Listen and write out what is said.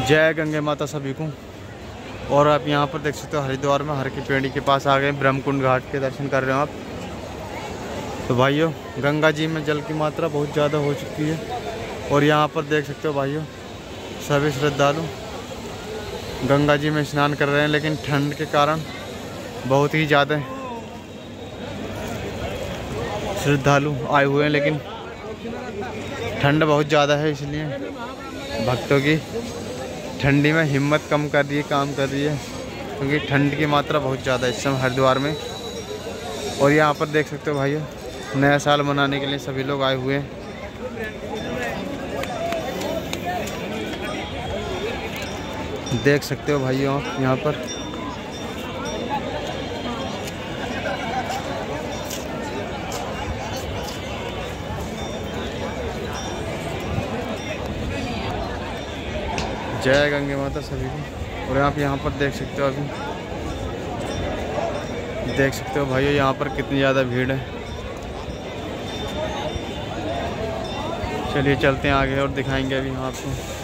जय गंगे माता सभी को। और आप यहाँ पर देख सकते हो हरिद्वार में हर की पेड़ी के पास आ गए, ब्रह्मकुंड घाट के दर्शन कर रहे हो आप। तो भाइयों गंगा जी में जल की मात्रा बहुत ज़्यादा हो चुकी है और यहाँ पर देख सकते हो भाइयों सभी श्रद्धालु गंगा जी में स्नान कर रहे हैं, लेकिन ठंड के कारण बहुत ही ज़्यादा श्रद्धालु आए हुए हैं, लेकिन ठंड बहुत ज़्यादा है इसलिए भक्तों की ठंडी में हिम्मत कम कर रही है, काम कर रही है, क्योंकि ठंड की मात्रा बहुत ज़्यादा है इस समय हरिद्वार में। और यहाँ पर देख सकते हो भाइयों नया साल मनाने के लिए सभी लोग आए हुए हैं। देख सकते हो भाइयों आप यहाँ पर जय गंगे माता सभी को। और आप यहाँ पर देख सकते हो, अभी देख सकते हो भाइयों यहाँ पर कितनी ज़्यादा भीड़ है। चलिए चलते हैं आगे और दिखाएंगे अभी आपको।